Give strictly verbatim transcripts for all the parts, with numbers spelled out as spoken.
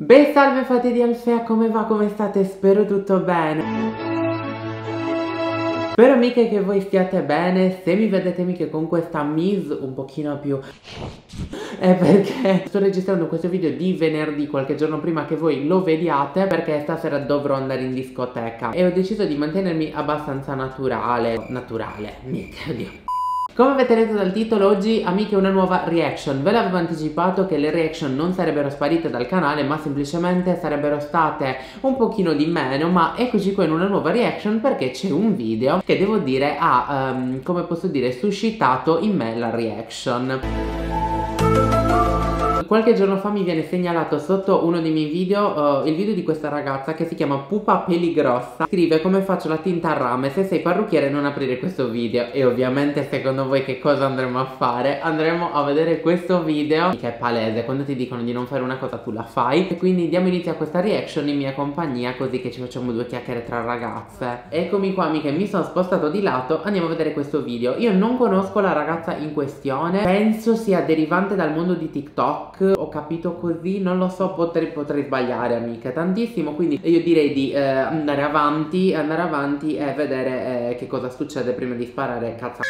Beh, salve fate di Alfea, come va? Come state? Spero tutto bene. Spero amiche che voi stiate bene. Se mi vedete amiche con questa mise un pochino più è perché sto registrando questo video di venerdì, qualche giorno prima che voi lo vediate, perché stasera dovrò andare in discoteca e ho deciso di mantenermi abbastanza naturale. Naturale, mica, oddio. Come avete letto dal titolo, oggi amiche una nuova reaction. Ve l'avevo anticipato che le reaction non sarebbero sparite dal canale, ma semplicemente sarebbero state un pochino di meno. Ma eccoci qua in una nuova reaction perché c'è un video che devo dire ha, um, come posso dire, suscitato in me la reaction. Qualche giorno fa mi viene segnalato sotto uno dei miei video uh, il video di questa ragazza che si chiama Pupa Peligrossa. Scrive: come faccio la tinta a rame, se sei parrucchiere non aprire questo video. E ovviamente secondo voi che cosa andremo a fare? Andremo a vedere questo video, che è palese, quando ti dicono di non fare una cosa tu la fai. E quindi diamo inizio a questa reaction in mia compagnia, così che ci facciamo due chiacchiere tra ragazze. Eccomi qua amiche, mi sono spostato di lato, andiamo a vedere questo video. Io non conosco la ragazza in questione, penso sia derivante dal mondo di TikTok, ho capito così, non lo so, potrei, potrei sbagliare amiche tantissimo, quindi io direi di eh, andare avanti andare avanti e vedere eh, che cosa succede prima di sparare cazzo.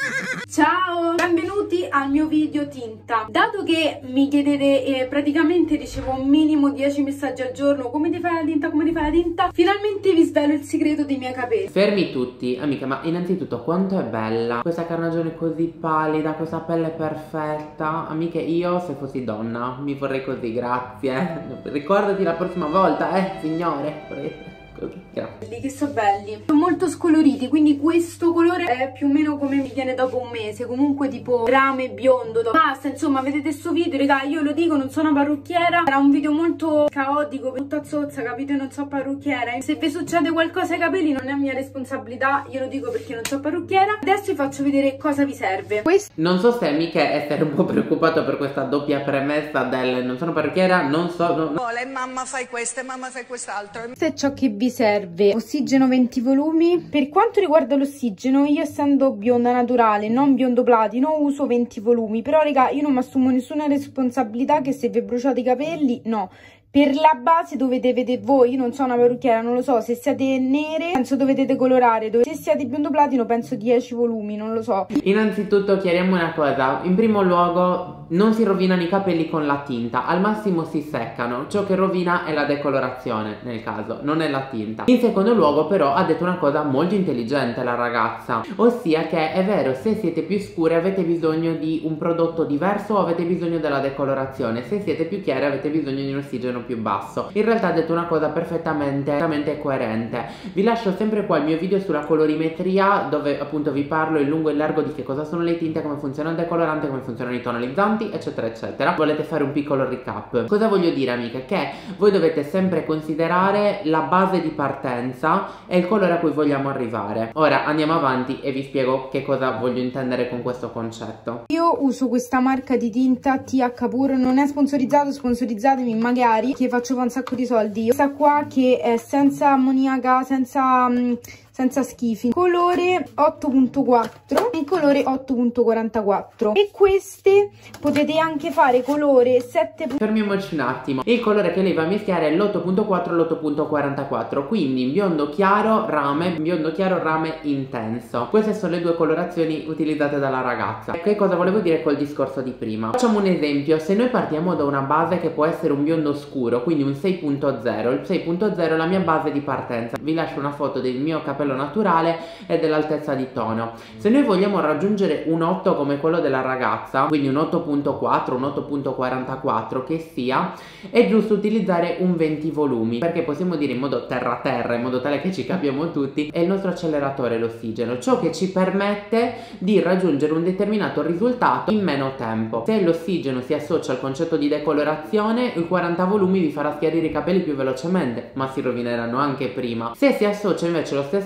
Ciao, benvenuti al mio video tinta. Dato che mi chiedete, eh, praticamente ricevo un minimo dieci messaggi al giorno: come ti fai la tinta, come ti fai la tinta, finalmente vi svelo il segreto dei miei capelli. Fermi tutti amica, ma innanzitutto quanto è bella questa carnagione così pallida, questa pelle perfetta. Amiche, io se fossi donna mi vorrei così, grazie. Ricordati la prossima volta, eh signore. Grazie. Che sono belli, sono molto scoloriti, quindi questo colore è più o meno come mi viene dopo un mese, comunque tipo rame biondo. Basta, insomma, vedete sto video, raga, io lo dico, non sono parrucchiera, era un video molto caotico, tutta zozza, capite, non so parrucchiera. Se vi succede qualcosa ai capelli non è mia responsabilità, io lo dico perché non so parrucchiera. Adesso vi faccio vedere cosa vi serve. Questo... Non so se amiche essere un po' preoccupato per questa doppia premessa del non sono parrucchiera, non so, no, no. Vuole, mamma fai questo e mamma fai quest'altro. Questo è ciò che vi serve: ossigeno venti volumi. Per quanto riguarda l'ossigeno, io essendo bionda naturale, non biondo platino, uso venti volumi, però raga, io non mi assumo nessuna responsabilità che se vi bruciate i capelli, no. Per la base dovete vedere voi, io non sono una parrucchiera, non lo so, se siete nere penso dovete decolorare, se siete biondo platino penso dieci volumi, non lo so. Innanzitutto chiariamo una cosa: in primo luogo non si rovinano i capelli con la tinta, al massimo si seccano, ciò che rovina è la decolorazione nel caso, non è la tinta. In secondo luogo però ha detto una cosa molto intelligente la ragazza, ossia che è vero, se siete più scure avete bisogno di un prodotto diverso o avete bisogno della decolorazione, se siete più chiare avete bisogno di un ossigeno più basso. In realtà ha detto una cosa perfettamente, perfettamente coerente. Vi lascio sempre qua il mio video sulla colorimetria, dove appunto vi parlo in lungo e in largo di che cosa sono le tinte, come funziona il decolorante, come funzionano i tonalizzanti, eccetera eccetera. Volete fare un piccolo recap? Cosa voglio dire amiche? Che voi dovete sempre considerare la base di partenza e il colore a cui vogliamo arrivare. Ora andiamo avanti e vi spiego che cosa voglio intendere con questo concetto. Io uso questa marca di tinta T H Pur, non è sponsorizzato, sponsorizzatemi magari, che faccio un sacco di soldi. Questa qua che è senza ammoniaca, senza... Um, senza schifi, colore otto punto quattro e colore otto punto quarantaquattro, e queste potete anche fare colore sette. Fermiamoci un attimo, il colore che lei va a mischiare è l'otto punto quattro e l'otto punto quarantaquattro, quindi biondo chiaro rame, biondo chiaro rame intenso. Queste sono le due colorazioni utilizzate dalla ragazza. Che cosa volevo dire col discorso di prima? Facciamo un esempio: se noi partiamo da una base che può essere un biondo scuro, quindi un sei punto zero, il sei punto zero è la mia base di partenza. Vi lascio una foto del mio capello naturale e dell'altezza di tono. Se noi vogliamo raggiungere un otto come quello della ragazza, quindi un otto punto quattro, un otto punto quarantaquattro che sia, è giusto utilizzare un venti volumi, perché possiamo dire in modo terra terra, in modo tale che ci capiamo tutti, è il nostro acceleratore l'ossigeno, ciò che ci permette di raggiungere un determinato risultato in meno tempo. Se l'ossigeno si associa al concetto di decolorazione, il quaranta volumi vi farà schiarire i capelli più velocemente, ma si rovineranno anche prima. Se si associa invece lo stesso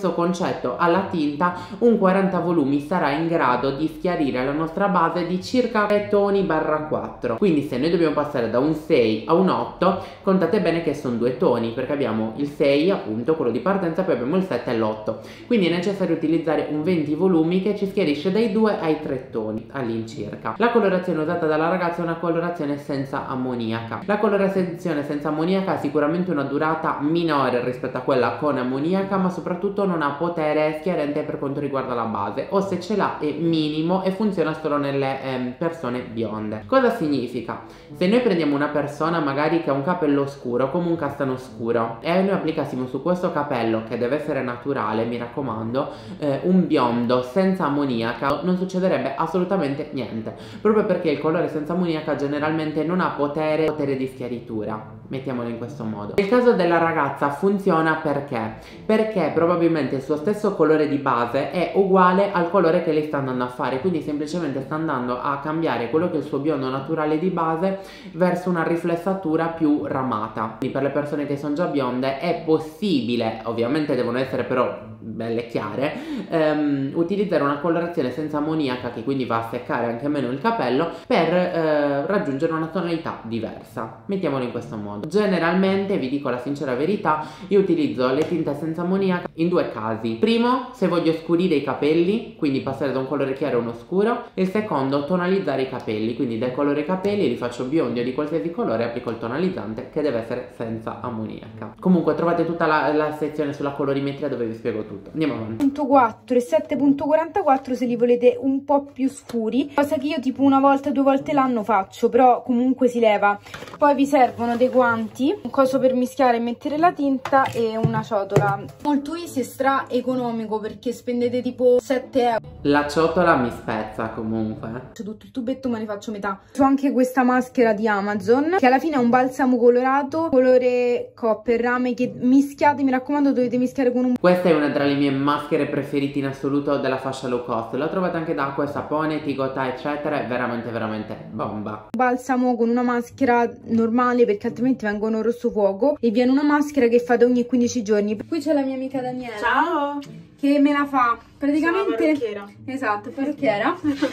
stesso concetto alla tinta, un quaranta volumi sarà in grado di schiarire la nostra base di circa tre toni barra quattro. Quindi se noi dobbiamo passare da un sei a un otto, contate bene che sono due toni, perché abbiamo il sei appunto, quello di partenza, poi abbiamo il sette e l'otto. Quindi è necessario utilizzare un venti volumi che ci schiarisce dai due ai tre toni all'incirca. La colorazione usata dalla ragazza è una colorazione senza ammoniaca. La colorazione senza ammoniaca ha sicuramente una durata minore rispetto a quella con ammoniaca, ma soprattutto non ha potere schiarente per quanto riguarda la base, o se ce l'ha è minimo e funziona solo nelle ehm, persone bionde. Cosa significa? Se noi prendiamo una persona magari che ha un capello scuro, come un castano scuro, e noi applicassimo su questo capello, che deve essere naturale, mi raccomando, eh, un biondo senza ammoniaca, non succederebbe assolutamente niente, proprio perché il colore senza ammoniaca generalmente non ha potere, potere di schiaritura, mettiamolo in questo modo. Nel caso della ragazza funziona perché? Perché probabilmente il suo stesso colore di base è uguale al colore che lei sta andando a fare, quindi semplicemente sta andando a cambiare quello che è il suo biondo naturale di base verso una riflessatura più ramata. Quindi per le persone che sono già bionde è possibile, ovviamente devono essere però belle chiare, ehm, utilizzare una colorazione senza ammoniaca, che quindi va a seccare anche meno il capello, per eh, raggiungere una tonalità diversa, mettiamolo in questo modo. Generalmente, vi dico la sincera verità, io utilizzo le tinte senza ammoniaca in due casi: primo, se voglio scurire i capelli, quindi passare da un colore chiaro a uno scuro; il secondo, tonalizzare i capelli, quindi decoloro i capelli, li faccio biondi o di qualsiasi colore, applico il tonalizzante che deve essere senza ammoniaca. Comunque trovate tutta la, la sezione sulla colorimetria dove vi spiego tutto. Andiamo avanti. punto quattro e sette punto quarantaquattro se li volete un po' più scuri, cosa che io tipo una volta due volte l'anno faccio, però comunque si leva. Poi vi servono dei guanti, un coso per mischiare e mettere la tinta e una ciotola. Molto easy e stra economico, perché spendete tipo sette euro. La ciotola mi spezza comunque. Faccio tutto il tubetto, ma ne faccio metà. Ho anche questa maschera di Amazon, che alla fine è un balsamo colorato colore copper rame, che mischiate, mi raccomando dovete mischiare con un... Questa è una tra le mie maschere preferite in assoluto della fascia low cost, la trovate anche da acqua e sapone, tigotà eccetera, è veramente veramente bomba. Balsamo con una maschera normale, perché altrimenti vengono rosso fuoco, e viene una maschera che fate ogni quindici giorni. Qui c'è la mia amica Daniela. Ciao! Che me la fa praticamente. Sono parrucchiera. Esatto, parrucchiera.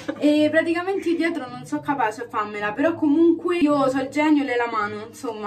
E praticamente dietro non sono capace a farmela, però comunque io so il genio e lei la mano, insomma.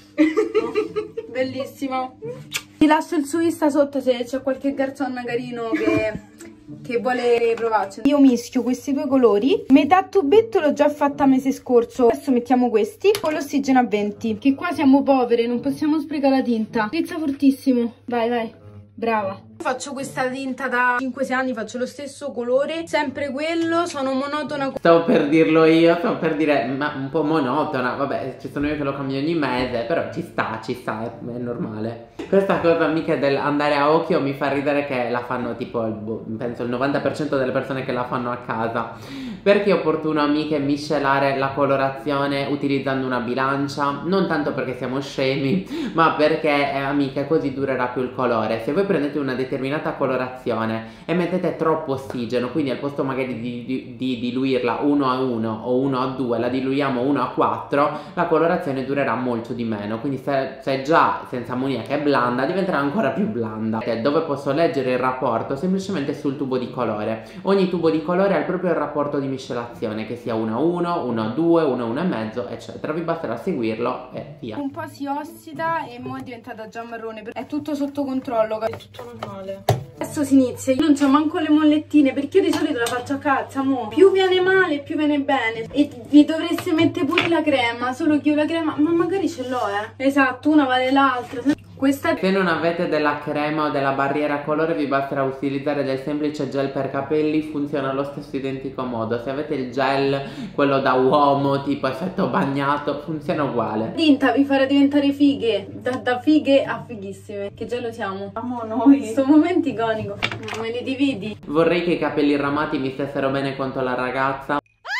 Bellissimo. Ti lascio il suo Insta sotto se c'è qualche garzon carino che, che vuole provarci. Io mischio questi due colori. Metà tubetto l'ho già fatta mese scorso. Adesso mettiamo questi con l'ossigeno a venti, che qua siamo povere, non possiamo sprecare la tinta. Sprizza fortissimo. Vai, vai. Brava. Faccio questa tinta da cinque sei anni, faccio lo stesso colore, sempre quello, sono monotona. Stavo per dirlo io, stavo per dire, ma un po' monotona, vabbè, ci sono io che lo cambio ogni mese, però ci sta, ci sta, è, è normale. Questa cosa mica dell'andare a occhio mi fa ridere che la fanno tipo, penso il novanta per cento delle persone che la fanno a casa. Perché è opportuno, amiche, miscelare la colorazione utilizzando una bilancia? Non tanto perché siamo scemi, ma perché, eh, amiche, così durerà più il colore. Se voi prendete una determinata colorazione e mettete troppo ossigeno, quindi al posto magari di, di, di diluirla uno a uno o uno a due, la diluiamo uno a quattro, la colorazione durerà molto di meno. Quindi se, se già senza ammoniaca è blanda, diventerà ancora più blanda. Dove posso leggere il rapporto? Semplicemente sul tubo di colore. Ogni tubo di colore ha il proprio rapporto di miscelazione, che sia uno a uno, uno a due, uno a uno e mezzo, eccetera. Vi basterà seguirlo e via. Un po' si ossida e mo' è diventata già marrone. È tutto sotto controllo. È tutto normale. Adesso si inizia. Io non c'ho manco le mollettine, perché io di solito la faccio a cazzo, mo. Più viene male, più viene bene. E vi dovreste mettere pure la crema, solo che io la crema, ma magari ce l'ho, eh. Esatto, una vale l'altra. Questa... Se non avete della crema o della barriera colore, vi basterà utilizzare del semplice gel per capelli, funziona allo stesso identico modo. Se avete il gel, quello da uomo, tipo effetto bagnato, funziona uguale. Tinta vi farà diventare fighe, da, da fighe a fighissime, che già lo siamo. Amo noi. Questo momento iconico, me li dividi. Vorrei che i capelli ramati mi stessero bene quanto la ragazza,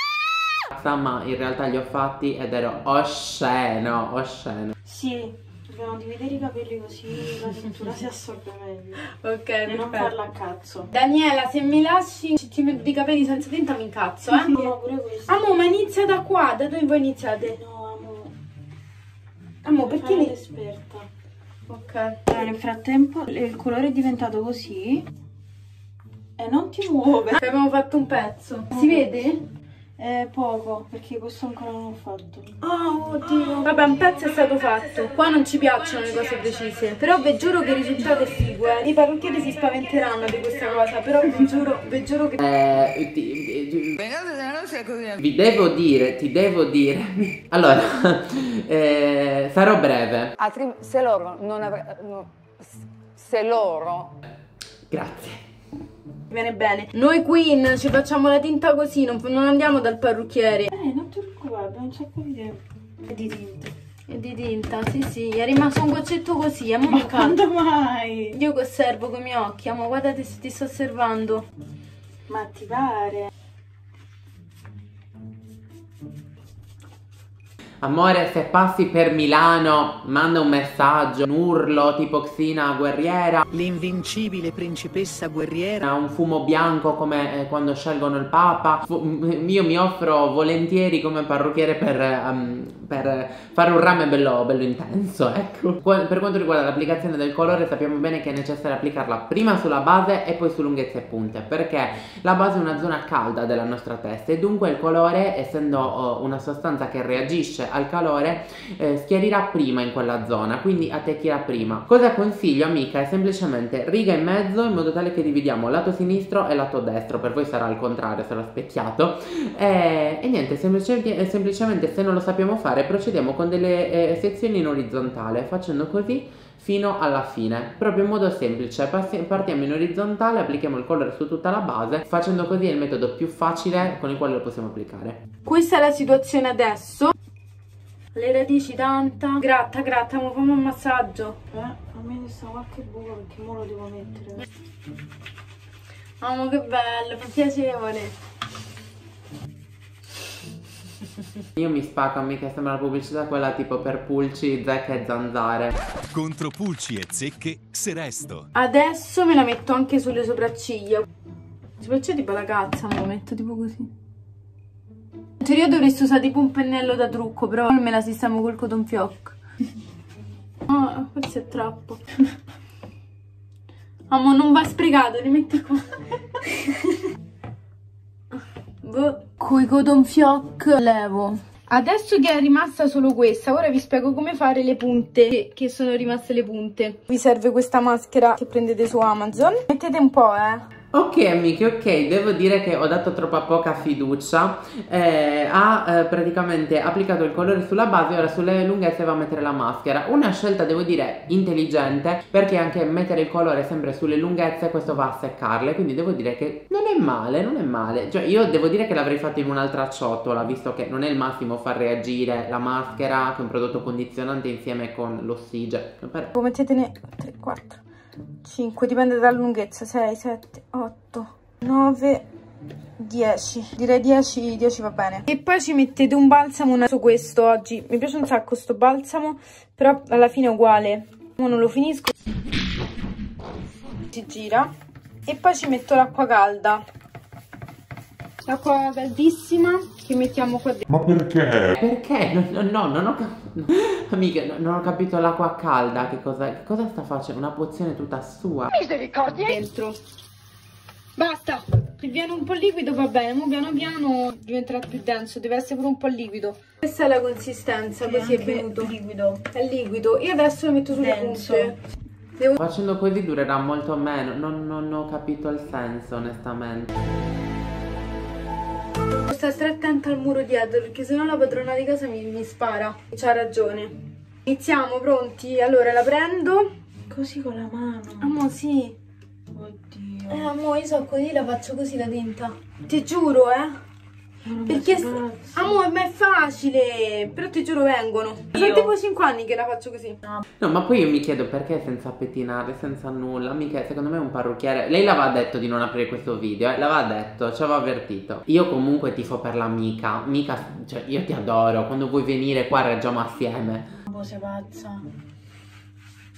ma in realtà li ho fatti ed ero osceno, osceno. Sì. Dobbiamo dividere i capelli così la tintura si assorbe meglio. Ok, e non farla a cazzo. Daniela, se mi lasci ti metto i capelli senza tinta mi incazzo, eh? No, pure questo. Amo, ma inizia da qua, da dove voi iniziate? No, amo. Amo, perché Fai mi... l'esperta. Ok, allora, nel frattempo il colore è diventato così e non ti muove. Abbiamo fatto un pezzo. Si vede? Eh, poco, perché questo ancora non l'ho fatto. Oh, oddio. Vabbè, un pezzo è stato fatto. Qua non ci piacciono le cose precise. Però vi giuro che il risultato è figo, eh. I parrucchieri si spaventeranno di questa cosa. Però vi giuro, vi giuro che... Eh, ti, ti, vi devo dire, ti devo dire. Allora, eh, sarò breve. Se loro non avrebbero... Se loro... Grazie. Viene bene. Noi Queen ci facciamo la tinta così, non, non andiamo dal parrucchiere. Eh, non ti preoccupare, abbiamo un sacco di tempo. E di tinta. E di tinta, sì sì, è rimasto un goccetto così, a Ma quando mai? Io che osservo con i miei occhi, amo, guardate se ti sto osservando. Ma ti pare? Amore, se passi per Milano, manda un messaggio, un urlo tipo Xina guerriera, l'invincibile principessa guerriera, un fumo bianco come eh, quando scelgono il Papa. Fu io mi offro volentieri come parrucchiere per, um, per fare un rame bello, bello intenso, ecco. Qu per quanto riguarda l'applicazione del colore, sappiamo bene che è necessario applicarla prima sulla base e poi su lunghezze e punte, perché la base è una zona calda della nostra testa e dunque il colore, essendo oh, una sostanza che reagisce al calore, eh, schiarirà prima in quella zona, quindi attecchirà prima. Cosa consiglio, amica, è semplicemente riga in mezzo in modo tale che dividiamo lato sinistro e lato destro. Per voi sarà al contrario, sarà specchiato, e, e niente, semplicemente, semplicemente se non lo sappiamo fare procediamo con delle eh, sezioni in orizzontale, facendo così fino alla fine, proprio in modo semplice. Partiamo in orizzontale, applichiamo il colore su tutta la base, facendo così è il metodo più facile con il quale lo possiamo applicare. Questa è la situazione adesso. Le radici tanta. Gratta, gratta, ma fammi un massaggio. Eh, fammi questa qualche buco perché ora lo devo mettere. Amo, che bello, fa piacevole. Io mi spacco, mica sembra la pubblicità quella tipo per pulci, zecche e zanzare. Contro pulci e zecche, Seresto. Adesso me la metto anche sulle sopracciglia. Le sopracciglia tipo la cazza, me lo metto tipo così. In teoria dovresti usare tipo un pennello da trucco, però me la sistemo col cotton fioc. Oh, forse è troppo. Amo, non va sprecato, li metti qua. Con i cotton fioc levo. Adesso che è rimasta solo questa, ora vi spiego come fare le punte, che, che sono rimaste le punte. Vi serve questa maschera che prendete su Amazon. Mettete un po', eh. Ok amiche, ok, devo dire che ho dato troppa poca fiducia, eh, ha eh, praticamente applicato il colore sulla base e ora sulle lunghezze va a mettere la maschera. Una scelta devo dire intelligente, perché anche mettere il colore sempre sulle lunghezze questo va a seccarle, quindi devo dire che non è male, non è male. Cioè io devo dire che l'avrei fatto in un'altra ciotola, visto che non è il massimo far reagire la maschera che è un prodotto condizionante insieme con l'ossigeno. Mettetene tre, quattro, cinque, dipende dalla lunghezza, sei, sette, otto, nove, dieci. Direi dieci, dieci va bene. E poi ci mettete un balsamo su questo oggi. Mi piace un sacco sto balsamo, però alla fine è uguale. Ora non lo finisco. Si gira. E poi ci metto l'acqua calda. L'acqua caldissima che mettiamo qua dentro. Ma perché? Perché? No, no, no, non ho capito. Amiche, no, non ho capito l'acqua calda. Che cosa, che cosa sta facendo? Una pozione tutta sua. Misericordia! Dentro. Basta. Se viene un po' liquido va bene. Ora piano piano diventerà più denso. Deve essere pure un po' liquido. Questa è la consistenza. Sì, così è venuto. Liquido. È liquido. Io adesso lo metto sulle Denso. punte. Devo... Facendo così durerà molto meno. Non, non ho capito il senso, onestamente. Sto stare attenta al muro dietro, perché sennò la padrona di casa mi, mi spara. C'ha ragione. Iniziamo, pronti? Allora la prendo. Così con la mano. Amo, sì. Oddio. Eh, amo, io so così, la faccio così la tinta. Ti giuro, eh. Perché, amo, ma è facile. Però ti giuro vengono. Sono tipo cinque anni che la faccio così. No, ma poi io mi chiedo perché senza pettinare, senza nulla. Mica, secondo me un parrucchiere. Lei l'aveva detto di non aprire questo video, eh? L'aveva detto, ci aveva avvertito. Io comunque tifo per l'amica. Mica, cioè, io ti adoro. Quando vuoi venire qua reggiamo assieme. Ma sei pazza.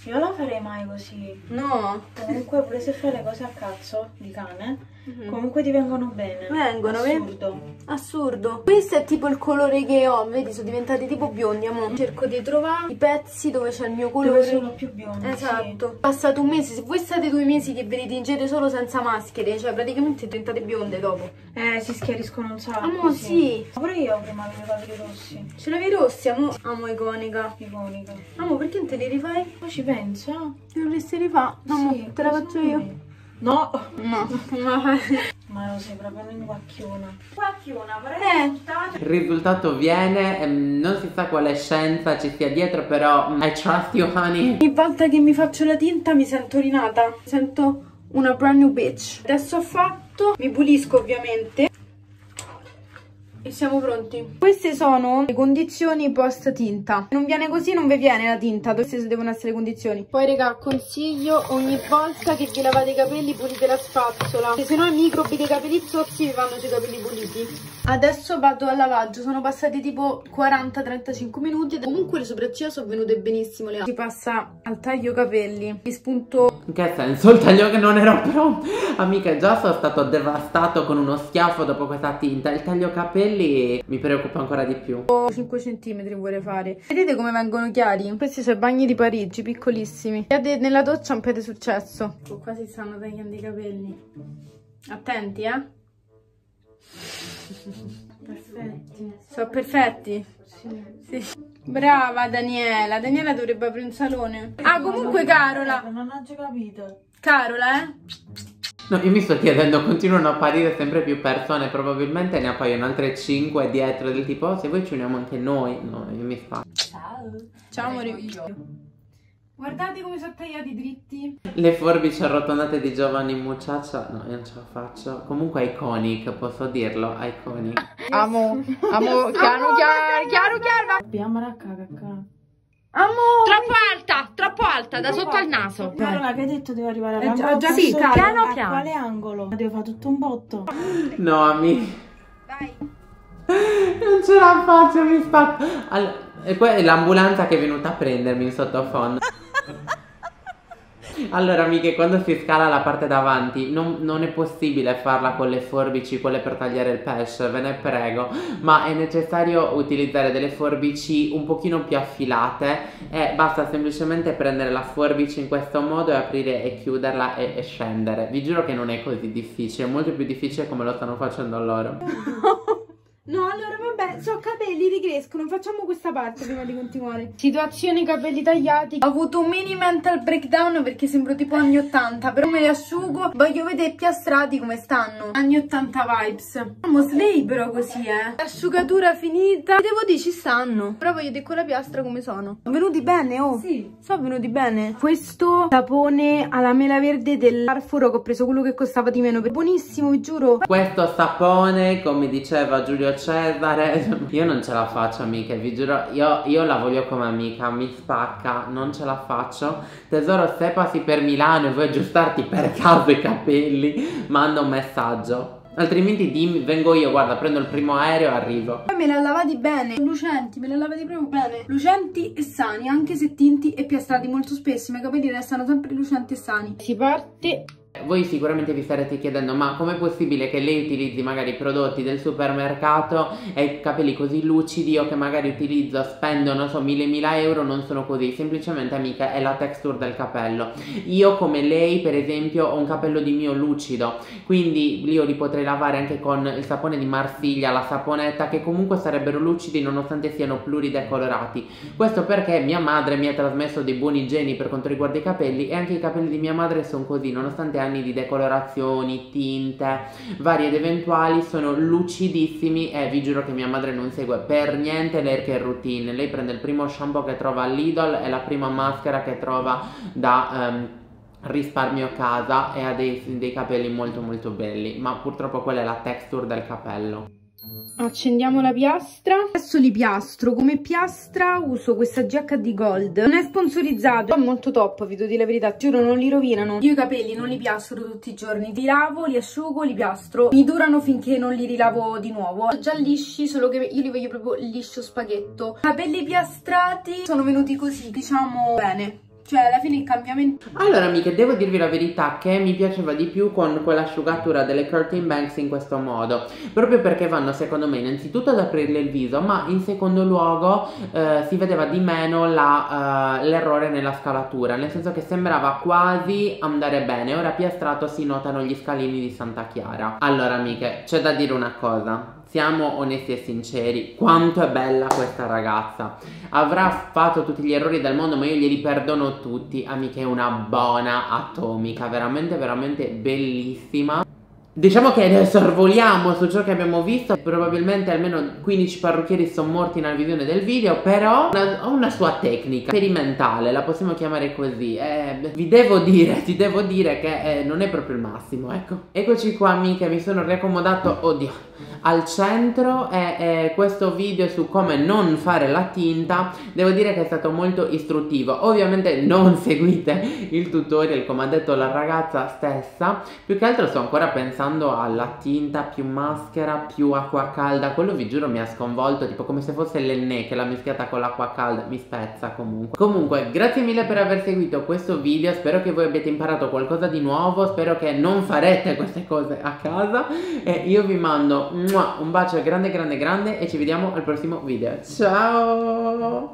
Io la farei mai così. No. Comunque pure se fai le cose a cazzo di cane, Mm-hmm. comunque ti vengono bene. Vengono, Assurdo. vedi? Assurdo. Questo è tipo il colore che ho, vedi, sono diventati tipo biondi, amo. Cerco di trovare i pezzi dove c'è il mio colore. Dove sono più biondi. Esatto. Sì. Passato un mese, se voi state due mesi che ve li tingete solo senza maschere, cioè praticamente diventate bionde dopo. Eh, si schiariscono un sacco. Amo, sì. Ma pure io prima avevo i capelli rossi. Ce l'avevi rossi, amo? Amo, iconica. Iconica. Amo, perché non te li rifai? Ma ci penso? Ti dovresti rifare. Amo, Sì, te la faccio io. No. No. Ma lo sei proprio un guacchiona. Guacchiona, eh. Il risultato viene, ehm, non si sa quale scienza ci sia dietro, però mm, I trust you, honey. Ogni volta che mi faccio la tinta mi sento rinata, mi sento una brand new bitch. Adesso ho fatto, mi pulisco ovviamente e siamo pronti. Queste sono le condizioni post tinta. Non viene così, non vi viene la tinta, queste devono essere le condizioni. Poi raga, consiglio ogni volta che vi lavate i capelli pulite la spazzola, perché sennò i microbi dei capelli zozzi vi vanno sui capelli puliti. Adesso vado al lavaggio, sono passati tipo quaranta trentacinque minuti. Comunque le sopracciglia sono venute benissimo. Le si passa al taglio capelli. Mi spunto. In che senso? Il taglio che non ero pronto? Amica, già sono stato devastato con uno schiaffo dopo questa tinta. Il taglio capelli mi preoccupa ancora di più. cinque centimetri vuole fare. Vedete come vengono chiari? Questi sono i bagni di Parigi, piccolissimi. Piede nella doccia un piede successo. Oh, quasi stanno tagliando i capelli. Attenti, eh. Perfetti. Sono perfetti? Sì. Sì. Brava Daniela. Daniela dovrebbe aprire un salone. Ah, comunque Carola. Non ho già capito. Carola, eh. No, io mi sto chiedendo, continuano a apparire sempre più persone, probabilmente ne appaiono altre cinque dietro, del tipo, oh, se voi ci uniamo anche noi. No, io mi spacco. Ciao. Ciao amore. Guardate come sono tagliati dritti. Le forbici arrotondate di Giovanni Mucciaccia, no, io non ce la faccio. Comunque iconic, posso dirlo, iconic. Amo, amo, chiaro, chiaro, chiaro, chiaro. Abbiamo la cacca. Amo. Troppo alta, troppo alta, da sotto al naso. Carola, che hai detto devo arrivare alla Eh, già- bocca? già sì, Sopra, piano a piano. quale angolo? Devo fare tutto un botto. No, amici. Dai. Non ce la faccio, mi spacco. Allora, e poi è l'ambulanza che è venuta a prendermi in sottofondo. Allora, amiche, quando si scala la parte davanti non, non è possibile farla con le forbici, quelle per tagliare il pesce, ve ne prego, ma è necessario utilizzare delle forbici un pochino più affilate e basta semplicemente prendere la forbice in questo modo e aprire e chiuderla e, e scendere. Vi giuro che non è così difficile, è molto più difficile come lo stanno facendo loro. No, allora vabbè, so capelli ricrescono, facciamo questa parte prima di continuare. Situazione capelli tagliati. Ho avuto un mini mental breakdown perché sembro tipo anni ottanta, però me li asciugo, voglio vedere piastrati come stanno. Anni ottanta vibes. Siamo slay però così, eh. L'asciugatura finita. Devo dire ci stanno, però voglio vedere con la piastra come sono. Sono venuti bene, oh. Sì. Sono venuti bene. Questo sapone alla mela verde del Carrefour che ho preso, quello che costava di meno. Buonissimo, vi giuro. Questo sapone, come diceva Giulio Cesare, io non ce la faccio, amiche, vi giuro, io, io la voglio come amica, mi spacca, non ce la faccio. Tesoro, se passi per Milano e vuoi aggiustarti per caso i capelli, manda un messaggio, altrimenti dimmi, vengo io, guarda, prendo il primo aereo e arrivo. Poi me li ha lavati bene, lucenti, me li ha lavati proprio bene, lucenti e sani, anche se tinti e piastrati molto spesso, i miei capelli restano sempre lucenti e sani. Si parte. Voi sicuramente vi starete chiedendo, ma com'è possibile che lei utilizzi magari prodotti del supermercato e i capelli così lucidi, io che magari utilizzo, spendo, non so, mille mila euro, non sono così. Semplicemente, amica, è la texture del capello. Io come lei, per esempio, ho un capello di mio lucido, quindi io li potrei lavare anche con il sapone di Marsiglia, la saponetta, che comunque sarebbero lucidi nonostante siano pluridecolorati. Questo perché mia madre mi ha trasmesso dei buoni geni per quanto riguarda i capelli, e anche i capelli di mia madre sono così, nonostante anni di decolorazioni, tinte varie ed eventuali, sono lucidissimi. E vi giuro che mia madre non segue per niente l'hair care routine. Lei prende il primo shampoo che trova all'Idol e la prima maschera che trova da um, Risparmio Casa, e ha dei, dei capelli molto molto belli, ma purtroppo quella è la texture del capello. Accendiamo la piastra. Adesso li piastro. Come piastra uso questa G H D Gold. Non è sponsorizzato, è molto top, vi devo dire la verità, giuro, non li rovinano. Io i capelli non li piastro tutti i giorni, li lavo, li asciugo, li piastro. Mi durano finché non li rilavo di nuovo. Sono già lisci, solo che io li voglio proprio liscio spaghetto. Capelli piastrati sono venuti così, diciamo bene. Cioè alla fine il cambiamento... Allora amiche, devo dirvi la verità che mi piaceva di più con quell'asciugatura delle Curtain Banks in questo modo, proprio perché vanno secondo me innanzitutto ad aprirle il viso, ma in secondo luogo eh, si vedeva di meno l'errore uh, nella scalatura, nel senso che sembrava quasi andare bene. Ora più astratto si notano gli scalini di Santa Chiara. Allora amiche, c'è da dire una cosa, siamo onesti e sinceri, quanto è bella questa ragazza. Avrà fatto tutti gli errori del mondo, ma io glieli perdono tutti. Amiche, è una buona atomica, veramente veramente bellissima. Diciamo che sorvoliamo su ciò che abbiamo visto. Probabilmente almeno quindici parrucchieri sono morti nella visione del video, però ha una sua tecnica sperimentale, la possiamo chiamare così. Eh, vi devo dire, ti devo dire che eh, non è proprio il massimo, ecco. Eccoci qua amiche, mi sono riaccomodato, oddio, al centro e eh, questo video su come non fare la tinta devo dire che è stato molto istruttivo. Ovviamente non seguite il tutorial come ha detto la ragazza stessa, più che altro sto ancora pensando alla tinta più maschera più acqua calda. Quello vi giuro mi ha sconvolto, tipo come se fosse l'Enne che l'ha mischiata con l'acqua calda, mi spezza comunque. Comunque grazie mille per aver seguito questo video, spero che voi abbiate imparato qualcosa di nuovo, spero che non farete queste cose a casa e io vi mando un bacio grande grande grande e ci vediamo al prossimo video. Ciao!